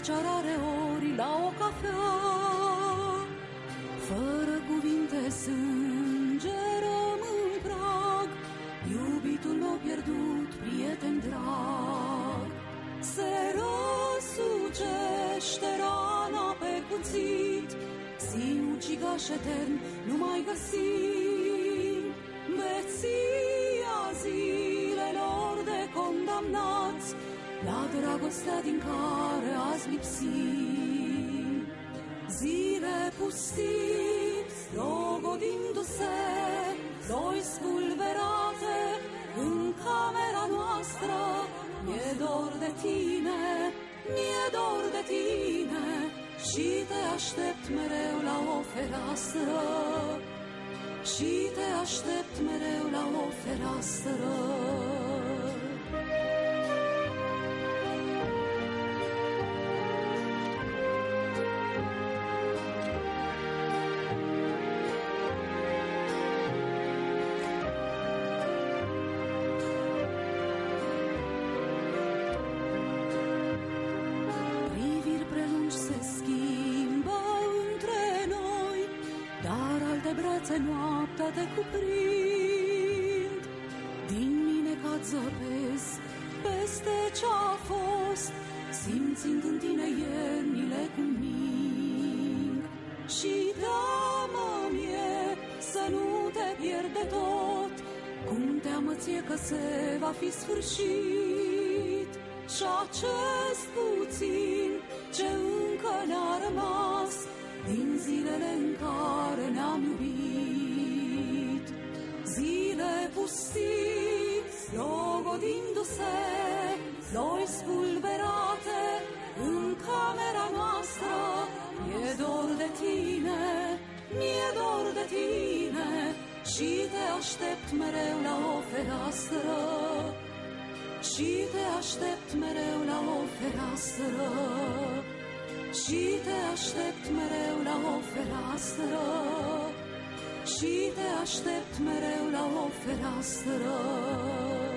trece rare ori la o cafea. Fără cuvinte sângerăm în prag, iubitul meu pierdut, prieten drag. Se răsucește rana pe cuțit, sinucigaș etern nu mai găsim. Beția zilelor de condamnați la dragostea din care azi lipsim. Zile pustii, logodindu-se, doi spulberate în camera noastră. Mi-e dor de tine, mi-e dor de tine, și te aștept mereu la o fereastră, și te aștept mereu la o fereastră. Noaptea te cuprind, din mine cad zăpezi peste ce-a fost, simțind în tine iernile cum ning. Și teamă-mie să nu te pierde tot, cum teamă ție că se va fi sfârșit. Și acest puțin ce încă ne-a rămas din zilele în care ne-am iubit. Zile pustii, logodindu-se, noi spulberate în camera noastră. Mi-e dor de tine, mi-e dor de tine, și te aștept mereu la o fereastră, și te aștept mereu la o fereastră, și te aștept mereu la o fereastră, și te aștept mereu la o fereastră.